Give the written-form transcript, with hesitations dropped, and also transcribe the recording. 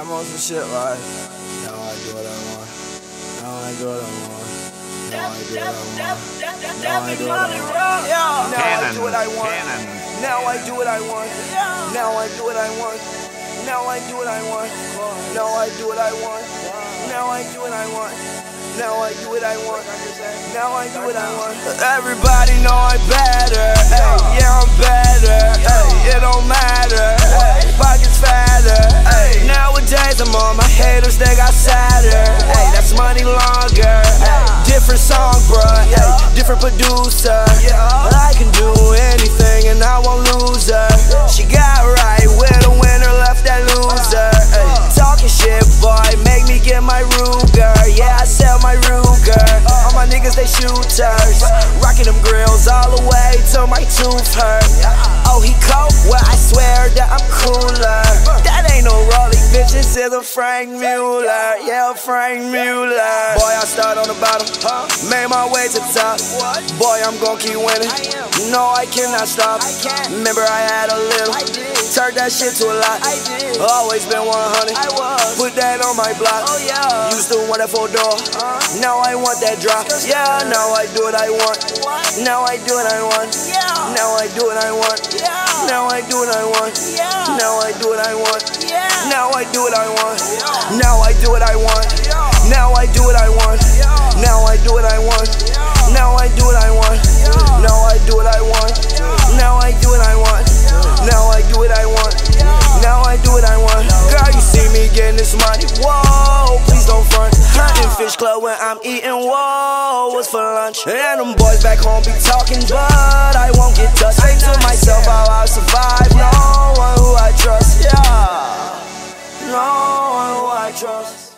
I'm on some shit like, now I do what I want. Now I do what I want. Now I do what I want. Now I do what I want. Now I do what I want. Now I do what I want. Now I do what I want. Now I do what I want. Now I do what I want. Now I do what I want. Now I do what I want. Now I do what I want. Everybody know I'm better. Ay, yeah, I'm better. Ay, it don't matter. Ay, pockets fatter. Ay, nowadays I'm on my haters, they got sadder. Ay, that's money longer. Ay, different song, bruh. Ay, different producer. I can do anything and I won't lose her. She got right with a winner, left that loser. Ay, talking shit, boy, make me get my Ruger. Yeah, I sell my Ruger. All my niggas, they shooters. Rocking them grills all the way till my tooth hurt. Oh, he cold? Well, I swear that I'm cooler. That ain't no Rollie, bitch, this is a Frank Mueller. Yeah, Frank Mueller. Boy, I start on the bottom, made my way to the top. Boy, I'm gon' keep winning. No, I cannot stop. Remember I had a little, turned that shit to a lot. Always been 100, put that on my block. Used to want that 4-door, now I want that drop. Yeah, now I do what I want. Now I do what I want. Now I do what I want. Now I do what I want. Now I do what I want. Now I do what I want. Now I do what I want. Now I do what I want. Now I do what I want. Now I do what I want. Now I do what I want. Now I do what I want. Now I do what I want. Now I do what I want. Girl, you see me getting this money. Whoa, please don't front. In Fish Club when I'm eating. Whoa, what's for lunch? And them boys back home be talking, but I won't get touched. Say to myself how I survive. No one who I trust. Yeah, no one who I trust.